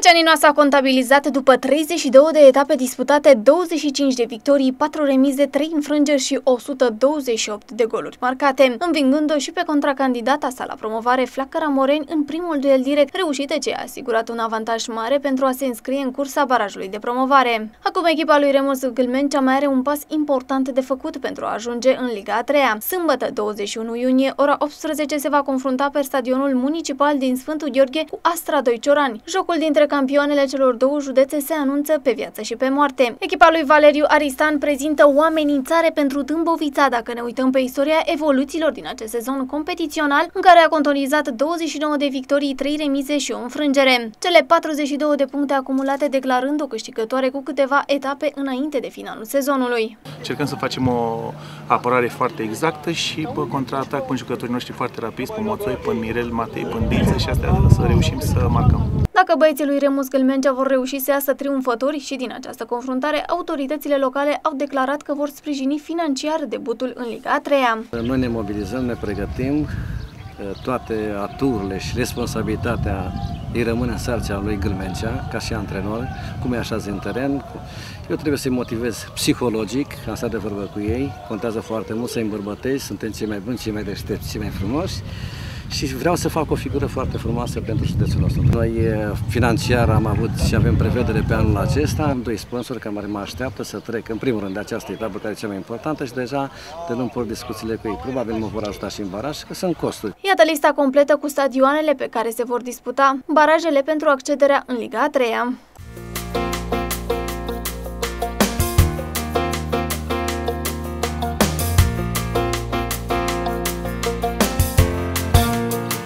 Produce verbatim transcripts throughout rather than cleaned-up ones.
Greceanino s-a contabilizat după treizeci și două de etape disputate, douăzeci și cinci de victorii, patru remize, trei înfrângeri și o sută douăzeci și opt de goluri marcate, învingând-o și pe contracandidata sa la promovare, Flacăra Moreni, în primul duel direct, reușită ce a asigurat un avantaj mare pentru a se înscrie în cursa barajului de promovare. Acum echipa lui Remus Gâlmencea mai are un pas important de făcut pentru a ajunge în Liga a treia. Sâmbătă, douăzeci și unu iunie, ora optsprezece, se va confrunta pe stadionul municipal din Sfântul Gheorghe cu Astra Doi Ciorani. Jocul dintre campioanele celor două județe se anunță pe viață și pe moarte. Echipa lui Valeriu Aristan prezintă o amenințare pentru Dâmbovița dacă ne uităm pe istoria evoluțiilor din acest sezon competițional, în care a contonizat douăzeci și nouă de victorii, trei remize și o înfrângere. Cele patruzeci și două de puncte acumulate declarând o câștigătoare cu câteva etape înainte de finalul sezonului. Încercăm să facem o apărare foarte exactă și pe contraatac până jucătorii noștri foarte rapizi, pe Moțoi, până Mirel, Matei, până Dință și astea să reușim să marcăm. Dacă băieții lui Remus Gâlmencea vor reuși să iasă triumfători și din această confruntare, autoritățile locale au declarat că vor sprijini financiar debutul în Liga a treia. Noi ne mobilizăm, ne pregătim, toate aturile și responsabilitatea îi rămâne în sarcina lui Gâlmencea, ca și antrenor, cum e așează în teren. Eu trebuie să-i motivez psihologic, am stat de vorbă cu ei, contează foarte mult să-i îmbărbătezi, suntem cei mai buni, cei mai deștepți, cei mai frumoși. Și vreau să fac o figură foarte frumoasă pentru județul nostru. Noi financiar am avut și avem prevedere pe anul acesta. Am doi sponsori care mă așteaptă să trec în primul rând de această etapă care e cea mai importantă și deja de nu por discuțiile cu ei. Probabil mă vor ajuta și în baraj, că sunt costuri. Iată lista completă cu stadioanele pe care se vor disputa barajele pentru accederea în Liga a treia.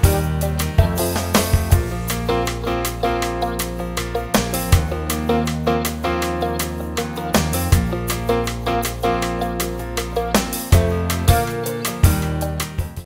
Thank you.